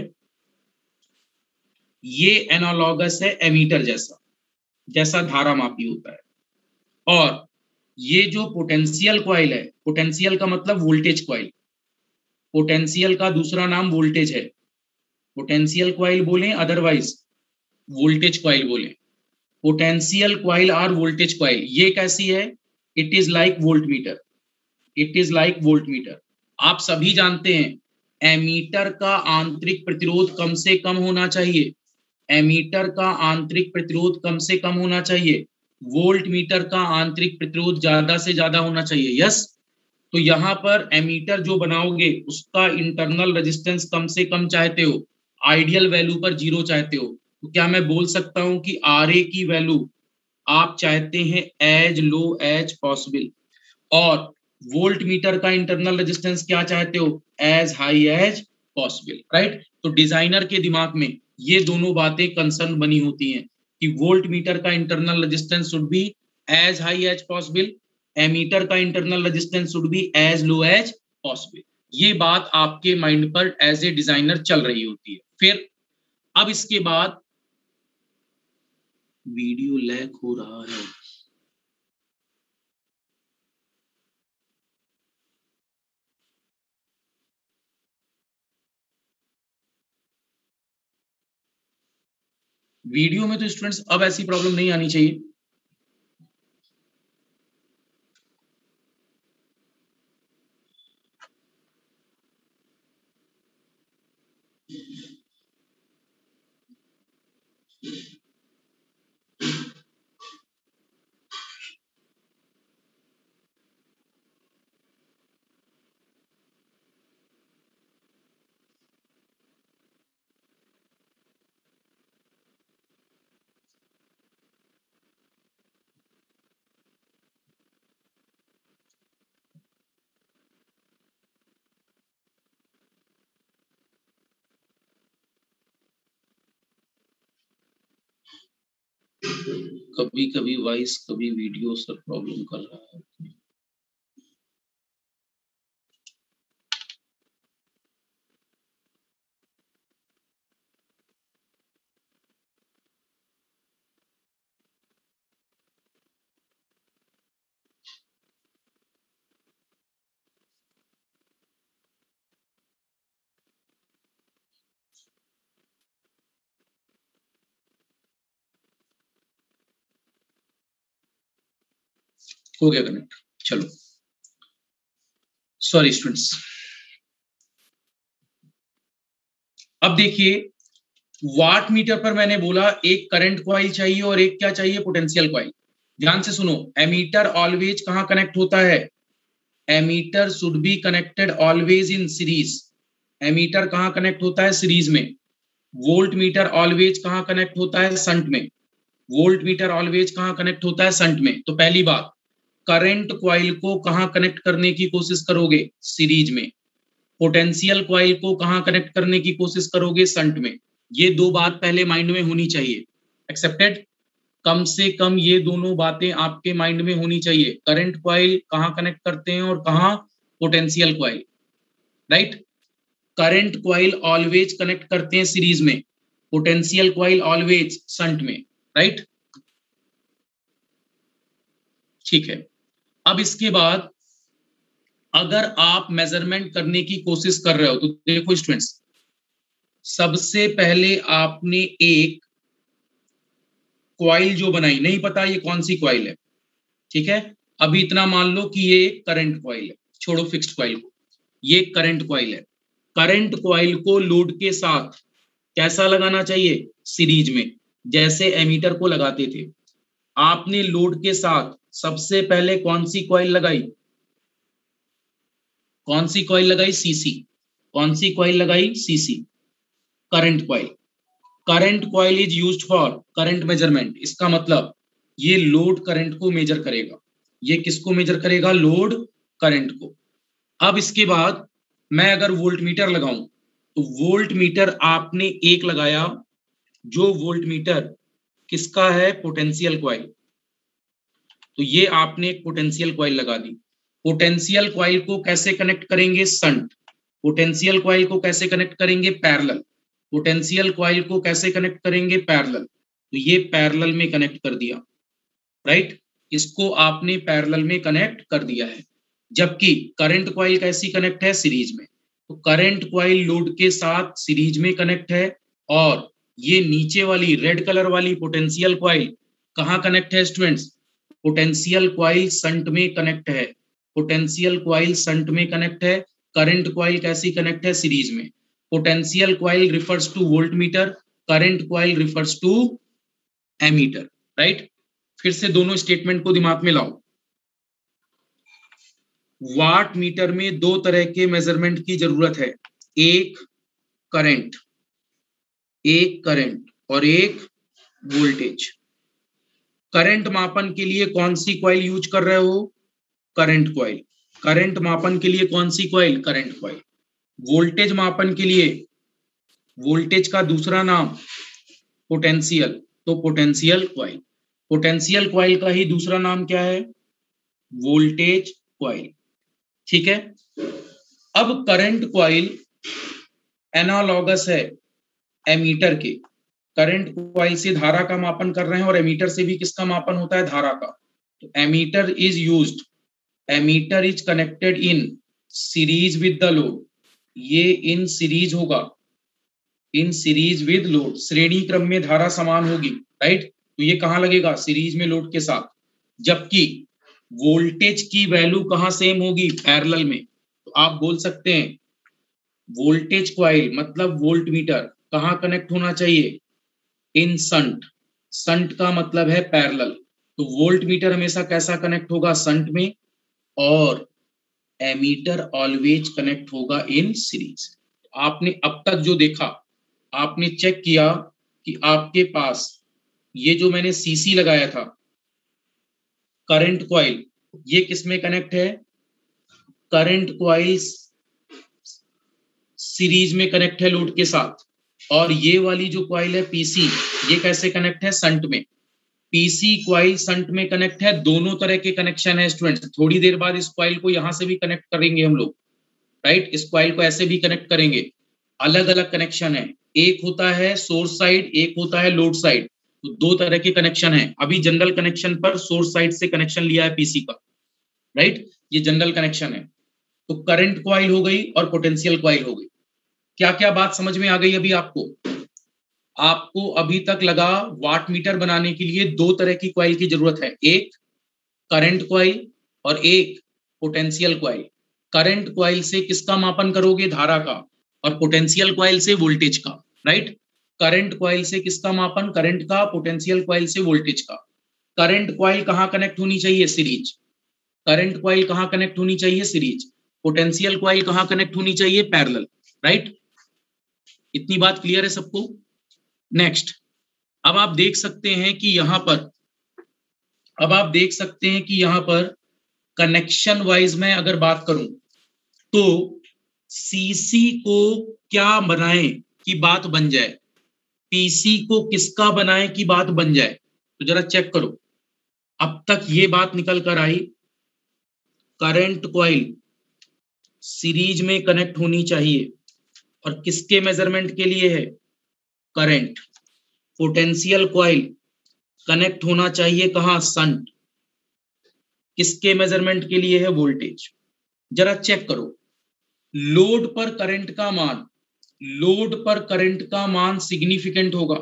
ये एनालॉगस है एमीटर जैसा, जैसा धारा मापी होता है। और ये जो पोटेंशियल कॉइल है, पोटेंशियल का मतलब वोल्टेज कॉइल, पोटेंशियल का दूसरा नाम वोल्टेज है। पोटेंशियल कॉइल बोले अदरवाइज वोल्टेज कॉइल बोले, पोटेंशियल कॉइल और वोल्टेज कॉइल ये कैसी है? It is like volt meter, it is like volt meter. आप सभी जानते हैं एमीटर का आंतरिक प्रतिरोध कम से कम होना चाहिए, एमीटर का आंतरिक प्रतिरोध कम से कम होना चाहिए, वोल्ट मीटर का आंतरिक प्रतिरोध ज्यादा से ज्यादा होना चाहिए। यस, तो यहां पर एमीटर जो बनाओगे उसका इंटरनल रेजिस्टेंस कम से कम चाहते हो, आइडियल वैल्यू पर 0 चाहते हो। तो क्या मैं बोल सकता हूं कि आर ए की वैल्यू आप चाहते हैं एज लो एज पॉसिबल, और वोल्ट मीटर का इंटरनल रेजिस्टेंस क्या चाहते हो? As high as possible, right? तो डिजाइनर के दिमाग में ये दोनों बातें कंसर्न बनी होती हैं कि वोल्ट मीटर का internal resistance should be as high as possible, ammeter का internal resistance should be as low as possible. ये बात आपके माइंड पर एज ए डिजाइनर चल रही होती है। फिर अब इसके बाद वीडियो लैग हो रहा है, वीडियो में तो स्टूडेंट्स अब ऐसी प्रॉब्लम नहीं आनी चाहिए। कभी कभी वॉइस कभी वीडियो सर प्रॉब्लम कर रहा है। हो गया कनेक्ट, चलो। सॉरी स्टूडेंट्स, अब देखिए वाट मीटर पर मैंने बोला एक करंट कॉइल चाहिए और एक क्या चाहिए? Potential coil. ध्यान से सुनो, एमीटर ऑलवेज कहां कनेक्ट होता है? Ammeter should be connected always in series. Ammeter कहां कनेक्ट होता है? सीरीज में। वोल्ट मीटर ऑलवेज कहां कनेक्ट होता है? शंट में। वोल्ट मीटर ऑलवेज कहां कनेक्ट होता है? शंट में। तो पहली बात, करंट कॉइल को कहां कनेक्ट करने की कोशिश करोगे? सीरीज में। पोटेंशियल कॉइल को कहां कनेक्ट करने की कोशिश करोगे? शंट में। ये दो बात पहले माइंड में होनी चाहिए। एक्सेप्टेड? कम से कम ये दोनों बातें आपके माइंड में होनी चाहिए। करंट कॉइल कहां कनेक्ट करते हैं और कहां potential coil, right? Current coil always connect करते हैं सीरीज में, पोटेंशियल कॉइल ऑलवेज शंट में, राइट? ठीक है। अब इसके बाद अगर आप मेजरमेंट करने की कोशिश कर रहे हो तो देखो स्टूडेंट्स, सबसे पहले आपने एक कॉइल जो बनाई, नहीं पता ये कौन सी कॉइल है, ठीक है? अभी इतना मान लो कि ये करंट कॉइल है, छोड़ो फिक्स्ड कॉइल को, ये करंट कॉइल है। करंट कॉइल को लोड के साथ कैसा लगाना चाहिए? सीरीज में। जैसे एमीटर को लगाते थे, आपने लोड के साथ सबसे पहले कौन सी कॉइल लगाई? कौन सी कॉइल लगाई? सीसी। कौन सी कॉइल लगाई? CC, current coil. Current coil is used for current measurement. इसका मतलब ये लोड करंट को मेजर करेगा। ये किसको मेजर करेगा? लोड करंट को। अब इसके बाद मैं अगर वोल्ट मीटर लगाऊं, तो वोल्ट मीटर आपने एक लगाया, जो वोल्ट मीटर किसका है? Potential coil. तो ये आपने एक पोटेंशियल कॉइल लगा दी। पोटेंशियल कॉइल को कैसे कनेक्ट करेंगे? संट। पोटेंशियल कॉइल को कैसे कनेक्ट करेंगे? पैरेलल। पोटेंशियल कॉइल को कैसे कनेक्ट करेंगे? पैरेलल। तो ये पैरेलल में कनेक्ट कर दिया, राइट। इसको आपने पैरेलल में कनेक्ट कर दिया है। जबकि करंट कॉइल कैसी कनेक्ट है? सीरीज में। तो करंट कॉइल लोड के साथ सीरीज में कनेक्ट है, और ये नीचे वाली रेड कलर वाली पोटेंशियल कॉइल कहाँ कनेक्ट है स्टूडेंट्स? पोटेंशियल कॉइल संट में कनेक्ट है। पोटेंशियल कॉइल संट में कनेक्ट है। करंट कॉइल कैसी कनेक्ट है? सीरीज में। Potential coil refers to volt meter, current coil refers to ammeter, right. फिर से दोनों स्टेटमेंट को दिमाग में लाओ। वाट मीटर में दो तरह के मेजरमेंट की जरूरत है, एक करंट, और एक वोल्टेज। करंट मापन के लिए कौन सी कॉइल यूज कर रहे हो? Current coil. करंट मापन के लिए कौन सी कॉइल? Current coil. वोल्टेज मापन के लिए, वोल्टेज का दूसरा नाम पोटेंशियल, तो पोटेंशियल कॉइल। पोटेंशियल कॉइल का ही दूसरा नाम क्या है? Voltage coil. ठीक है। अब करंट कॉइल एनालॉगस है एमीटर के। करंट कॉइल से धारा का मापन कर रहे हैं, और एमीटर से भी किसका मापन होता है? धारा का। तो ammeter is used, ammeter is connected in series with the load. ये इन सीरीज होगा, इन सीरीज विद लोड, श्रेणी क्रम में धारा समान होगी, राइट। तो ये कहां लगेगा? सीरीज में लोड के साथ। जबकि वोल्टेज की वैल्यू कहां सेम होगी? पैरेलल में। तो आप बोल सकते हैं वोल्टेज कॉइल मतलब वोल्ट मीटर कहां कनेक्ट होना चाहिए? इन संट। संट का मतलब है पैरेलल। तो वोल्ट मीटर हमेशा कैसा कनेक्ट होगा? संट में। और एमीटर ऑलवेज कनेक्ट होगा इन सीरीज। आपने अब तक जो देखा, आपने चेक किया कि आपके पास ये जो मैंने सीसी लगाया था, करंट कॉइल, ये किस में कनेक्ट है? करंट कॉइल सीरीज में कनेक्ट है लोड के साथ। और ये वाली जो कॉइल है पीसी, ये कैसे कनेक्ट है? संट में। पीसी कॉइल संट में कनेक्ट है। दोनों तरह के कनेक्शन है स्टूडेंट्स। थोड़ी देर बाद इस कॉइल को यहां से भी कनेक्ट करेंगे हम लोग, राइट। इस कॉइल को ऐसे भी कनेक्ट करेंगे। अलग अलग कनेक्शन है, एक होता है सोर्स साइड, एक होता है लोड साइड। तो दो तरह के कनेक्शन है। अभी जनरल कनेक्शन पर सोर्स साइड से कनेक्शन लिया है पीसी का, राइट। ये जनरल कनेक्शन है। तो करंट कॉइल हो गई और पोटेंशियल कॉइल हो गई। क्या क्या बात समझ में आ गई अभी आपको? आपको अभी तक लगा वाट मीटर बनाने के लिए दो तरह की कॉइल की जरूरत है, एक करंट कॉइल और एक पोटेंशियल कॉइल। करंट कॉइल से किसका मापन करोगे? धारा का। और पोटेंशियल कॉइल से वोल्टेज का, राइट। करंट कॉइल से किसका मापन? करंट का। पोटेंशियल कॉइल से वोल्टेज का। करंट कॉइल कहां कनेक्ट होनी चाहिए? सीरीज। करंट कॉइल कहां कनेक्ट होनी चाहिए? सीरीज। पोटेंशियल कॉइल कहां कनेक्ट होनी चाहिए? Parallel, right. इतनी बात क्लियर है सबको? नेक्स्ट, अब आप देख सकते हैं कि यहां पर, अब आप देख सकते हैं कि यहां पर कनेक्शन वाइज में अगर बात करूं, तो सीसी को क्या बनाएं कि बात बन जाए? पीसी को किसका बनाएं कि बात बन जाए? तो जरा चेक करो। अब तक ये बात निकल कर आई, करंट कॉइल सीरीज में कनेक्ट होनी चाहिए, और किसके मेजरमेंट के लिए है? करंट। पोटेंशियल कॉइल कनेक्ट होना चाहिए कहां? संट। किसके मेजरमेंट के लिए है? वोल्टेज। जरा चेक करो, लोड पर करंट का मान, लोड पर करंट का मान सिग्निफिकेंट होगा।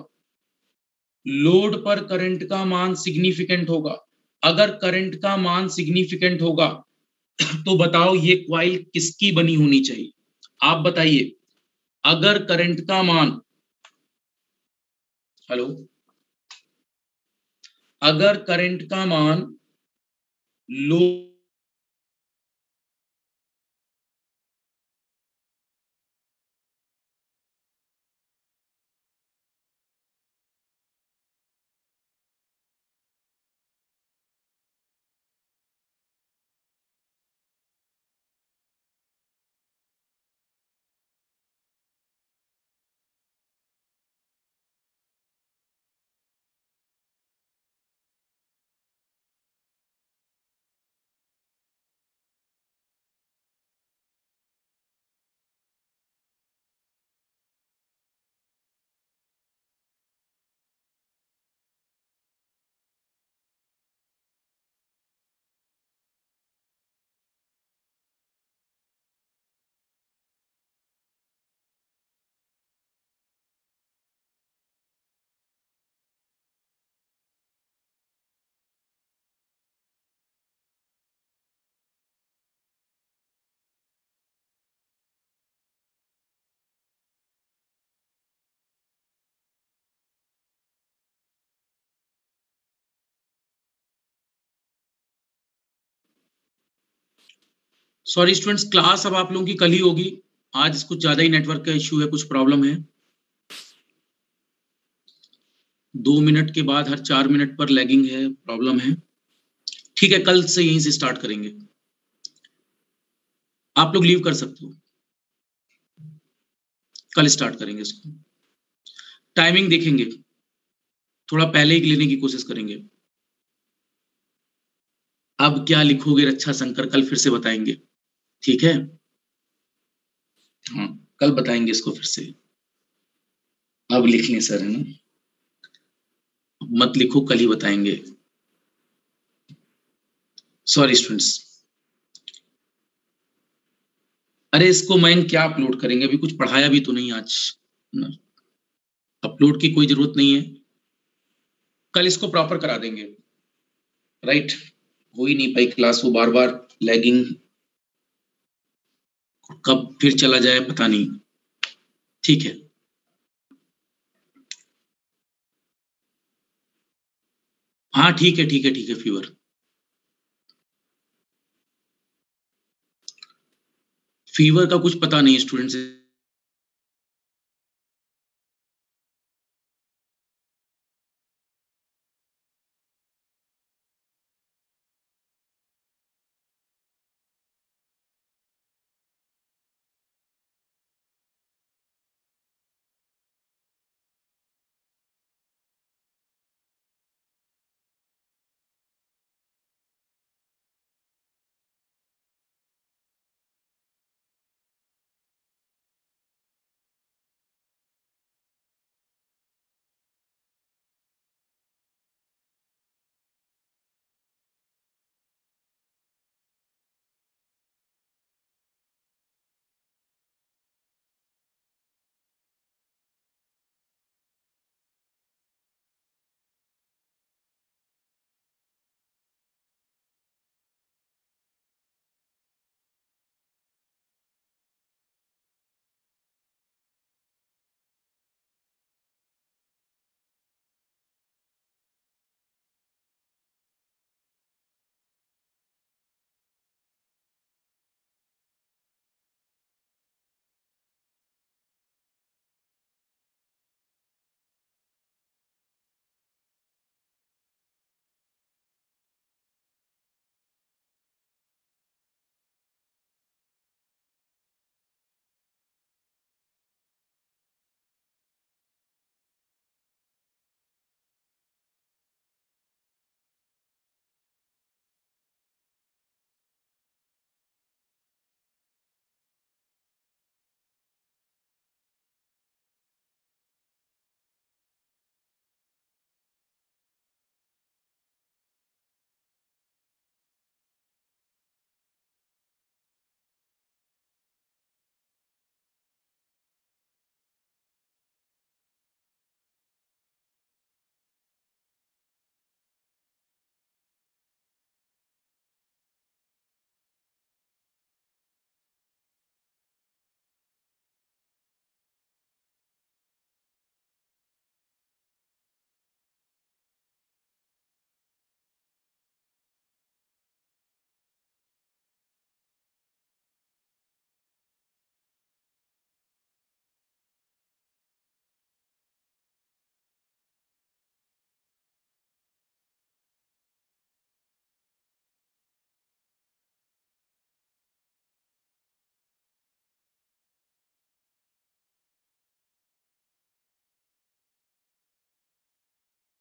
लोड पर करंट का मान सिग्निफिकेंट होगा। अगर करंट का मान सिग्निफिकेंट होगा, तो बताओ ये क्वाइल किसकी बनी होनी चाहिए? आप बताइए। अगर करंट का मान, हेलो, अगर करंट का मान लो सॉरी स्टूडेंट्स, क्लास अब आप लोगों की कल ही होगी। आज कुछ ज्यादा ही नेटवर्क का इश्यू है, कुछ प्रॉब्लम है। 2 मिनट के बाद हर 4 मिनट पर लैगिंग है, प्रॉब्लम है। ठीक है, कल से यहीं से स्टार्ट करेंगे। आप लोग लीव कर सकते हो, कल स्टार्ट करेंगे इसको। टाइमिंग देखेंगे, थोड़ा पहले ही लेने की कोशिश करेंगे। अब क्या लिखोगे रक्षा शंकर, कल फिर से बताएंगे, ठीक है? हाँ, कल बताएंगे इसको फिर से। अब लिख लें सर, है ना? मत लिखो, कल ही बताएंगे। Sorry students. अरे इसको मैं क्या अपलोड करेंगे, अभी कुछ पढ़ाया भी तो नहीं आज। अपलोड की कोई जरूरत नहीं है, कल इसको प्रॉपर करा देंगे। राइट, हो ही नहीं पाई क्लास, वो बार बार लैगिंग, कब फिर चला जाए पता नहीं। ठीक है, हाँ ठीक है ठीक है ठीक है। फीवर, फीवर का कुछ पता नहीं स्टूडेंट्स।